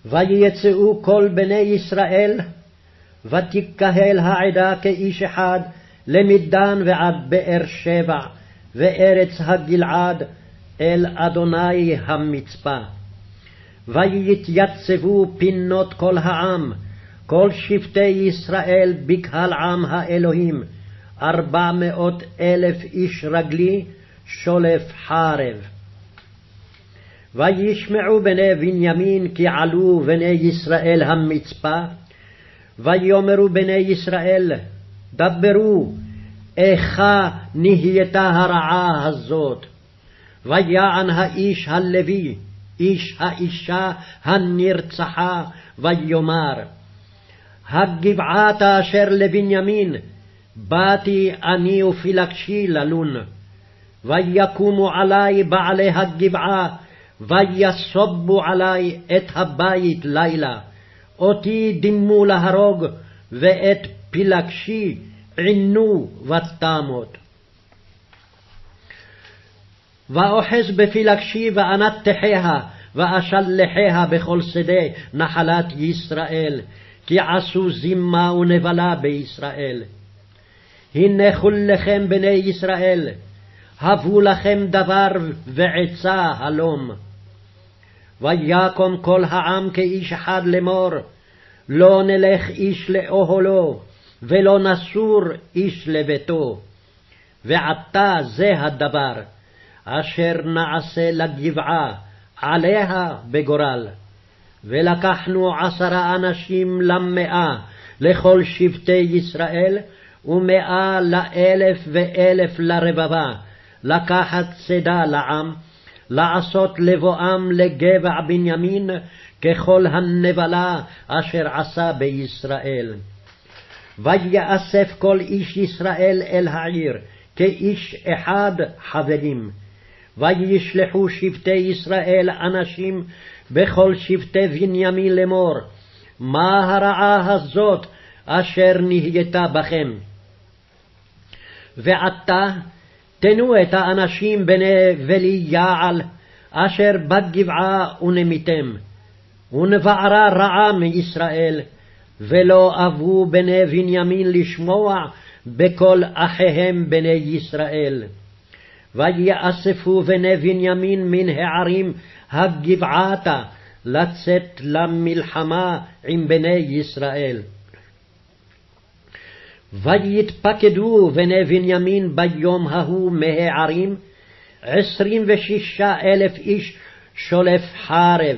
ויצאו כל בני ישראל, ותקהל העדה כאיש אחד, למדן ועד באר שבע, וארץ הגלעד, אל אדוני המצפה. ויתייצבו פינות כל העם, כל שבטי ישראל בקהל עם האלוהים, 400,000 איש רגלי, שולף חרב. וישמעו בני בנימין כי עלו בני ישראל המצפה, ויאמרו בני ישראל, דברו, איכה נהייתה הרעה הזאת. ויען האיש הלוי, איש האישה הנרצחה, ויאמר, הגבעת אשר לבנימין, באתי אני ופילגשי ללון. ויקומו עלי בעלי הגבעה, ויסובו עלי את הבית לילה. אותי דימו להרוג, ואת פילגשי עינו ותמות. ואוחז בפילגשי ואנתחיה, ואשלחיה בכל שדה נחלת ישראל, כי עשו זימה ונבלה בישראל. הנה כולכם בני ישראל, הבו לכם דבר ועצה הלום. ויקום כל העם כאיש אחד לאמור, לא נלך איש לאוהלו, ולא נסור איש לביתו. ועתה זה הדבר, אשר נעשה לגבעה, עליה בגורל. ולקחנו 10 אנשים ל100 לכל שבטי ישראל, ו100 ל1000 ו1000 לרבבה, לקחת צידה לעם, לעשות לבואם לגבע בנימין, ככל הנבלה אשר עשה בישראל. ויאסף כל איש ישראל אל העיר, כאיש אחד חברים. וישלחו שבטי ישראל אנשים בכל שבטי בנימין לאמור, מה הרעה הזאת אשר נהייתה בכם? ועתה תנו את האנשים בני בלי יעל, אשר בגבעה ונמיתם, ונבערה רעה מישראל, ולא אבו בני בנימין לשמוע בכל אחיהם בני ישראל. ויאספו בני בנימין מן הערים הגבעתה, לצאת למלחמה עם בני ישראל. ויתפקדו בני בנימין ביום ההוא מהערים, 26,000 איש שולף חרב.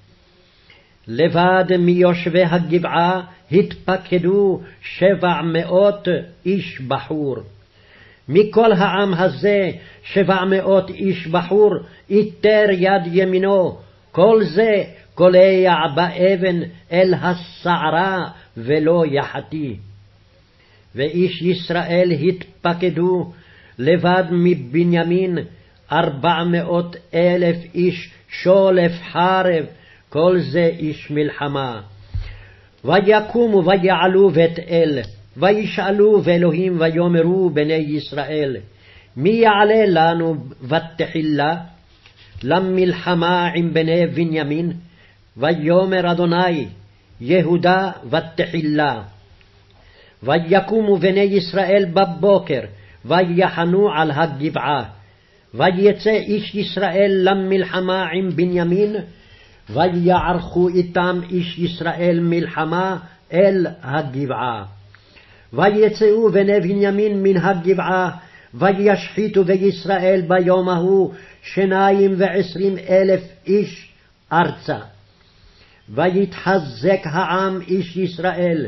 לבד מיושבי הגבעה התפקדו 700 איש בחור. מכל העם הזה 700 איש בחור, איתר יד ימינו, כל זה קולע באבן אל הסערה ולא יחתי. ואיש ישראל התפקדו לבד מבנימין 400,000 איש שולף חרב, כל זה איש מלחמה. ויקומו ויעלו בית אל, וישאלו באלוהים ויאמרו בני ישראל, מי יעלה לנו ותחילה למלחמה עם בני בנימין? ויאמר אדוני, יהודה ותחילה. ויקומו בני ישראל בבוקר, ויחנו על הגבעה. ויצא איש ישראל למלחמה עם בנימין, ויערכו איתם איש ישראל מלחמה אל הגבעה. ויצאו בני בנימין מן הגבעה, וישחיתו בישראל ביום ההוא 22,000 איש ארצה. ויתחזק העם איש ישראל,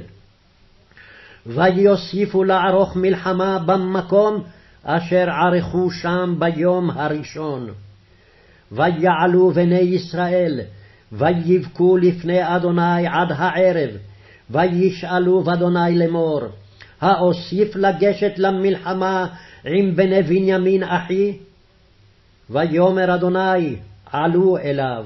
ויוסיפו לערוך מלחמה במקום אשר ערכו שם ביום הראשון. ויעלו בני ישראל, ויבכו לפני אדוני עד הערב, וישאלו באדוני לאמור, האוסיף לגשת למלחמה עם בני בנימין אחי? ויאמר אדוני, עלו אליו.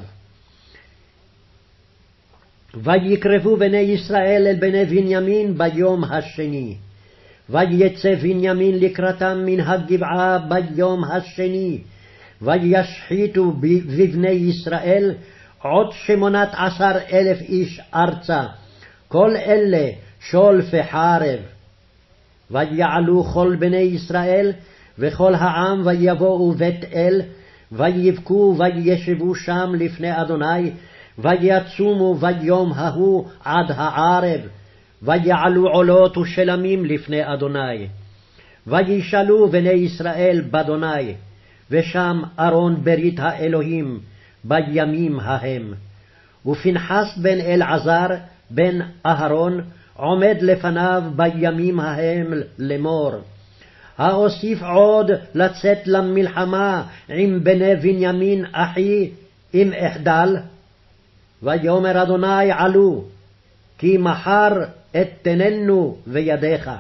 ויקרבו בני ישראל אל בני בנימין ביום השני. ויצא בנימין לקראתם מן הגבעה ביום השני, וישחיתו בבני ישראל עוד 18,000 איש ארצה, כל אלה שולפי חרב. ויעלו כל בני ישראל וכל העם ויבואו בית אל, ויבכו וישבו שם לפני אדוני, ויצומו ביום ההוא עד הערב, ויעלו עולות ושלמים לפני אדוני. וישאלו בני ישראל באדוני, ושם ארון ברית האלוהים בימים ההם. ופנחס בן אלעזר בן אהרון עומד לפניו בימים ההם לאמור, האוסיף עוד לצאת למלחמה עם בני בנימין אחי אם אחדל? ויאמר אדוני עלו, כי מחר אתננו בידיך.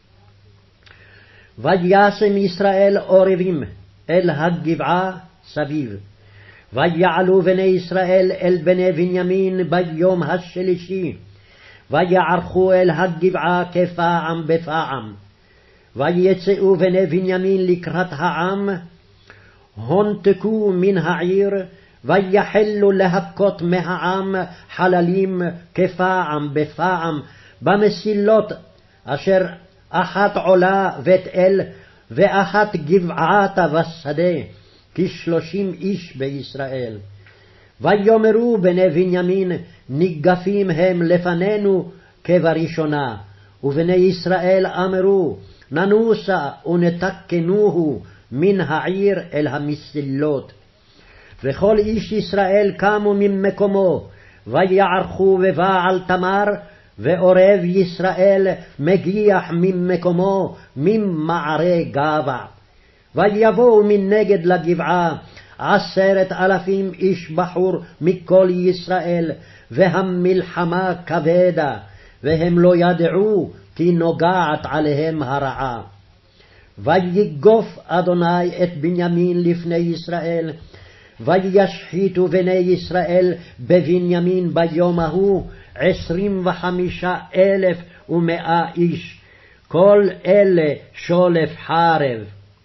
וישם ישראל עורבים אל הגבעה סביב. ויעלו בני ישראל אל בני בנימין ביום השלישי, ויערכו אל הגבעה כפעם בפעם. ויצאו בני בנימין לקראת העם, הונתקו מן העיר, ויחלו להכות מהעם חללים כפעם בפעם במסילות, אשר אחת עולה בית אל, ואחת גבעתה בשדה, 30 איש בישראל. ויאמרו בני בנימין, ניגפים הם לפנינו כבראשונה. ובני ישראל אמרו, ננוסה ונתקנוהו מן העיר אל המסילות. וכל איש ישראל קמו ממקומו, ויערכו בבעל תמר, ועורב ישראל מגיח ממקומו ממערי גבע. ויבואו מנגד לגבעה 10,000 איש בחור מכל ישראל, והמלחמה כבדה, והם לא ידעו כי נוגעת עליהם הרעה. ויגוף אדוני את בנימין לפני ישראל, וישחיתו בני ישראל בבנימין ביום ההוא 25,100 איש, כל אלה שולף חרב.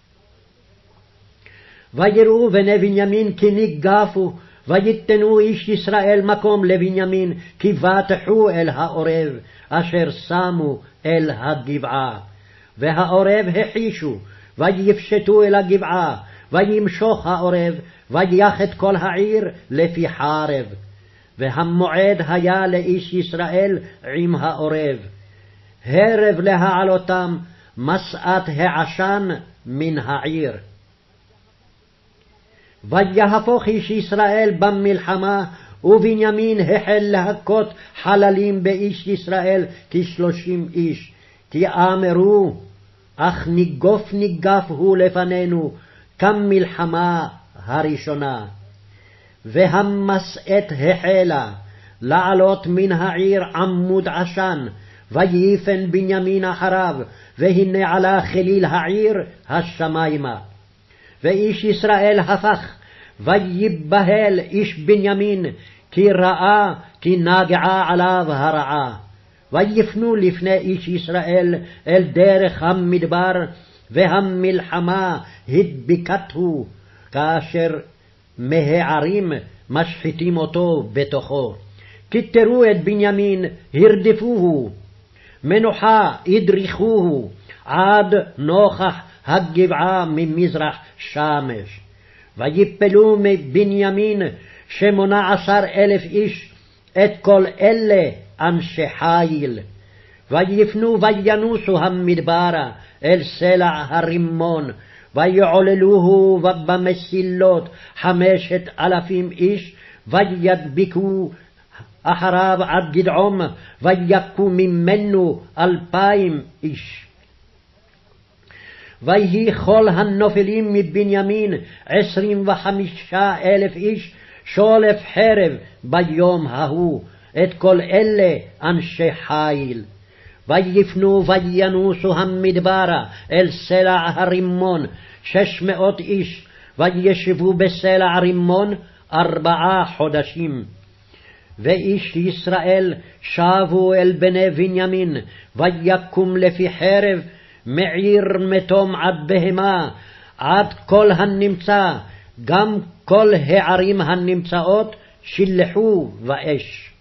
ויראו בני בנימין כי ניגפו, ויתנו איש ישראל מקום לבנימין, כי בטחו אל העורב אשר שמו אל הגבעה. והעורב החישו, ויפשטו אל הגבעה, וימשוך העורב, ויח את כל העיר לפי חרב. והמועד היה לאיש ישראל עם העורב, הרב להעלותם, מסעת העשן מן העיר. ויהפוך איש ישראל במלחמה, ובנימין החל להכות חללים באיש ישראל 30 איש, כי אמרו, אך ניגף הוא לפנינו כמלחמה הראשונה. והמסעת החלה לעלות מן העיר עמוד עשן, ויפן בנימין אחריו, והנה עלה חליל העיר השמיימה. ואיש ישראל הפך, ויבהל איש בנימין, כי ראה כי נגעה עליו הרעה. ויפנו לפני איש ישראל אל דרך המדבר, והמלחמה הדביקתו, כאשר מהערים משחיתים אותו בתוכו. כתרו את בנימין, הרדפוהו, מנוחה הדריכוהו, עד נוכח הגבעה ממזרח שמש. ויפלו מבנימין 18,000 איש, את כל אלה אנשי חיל. ויפנו וינוסו המדברה אל סלע הרימון, ויעוללוהו במסילות 5,000 איש, וידביקו אחריו עד גדעום, ויכו ממנו 2,000 איש. ויהי כל הנופלים מבנימין 25,000 איש, שולף חרב ביום ההוא, את כל אלה אנשי חיל. ויפנו וינוסו המדברה אל סלע הרימון 600 איש, וישבו בסלע הרימון 4 חודשים. ואיש ישראל שבו אל בני בנימין, ויקום לפי חרב מעיר מתום עד בהמה, עד כל הנמצא, גם כל הערים הנמצאות שלחו באש.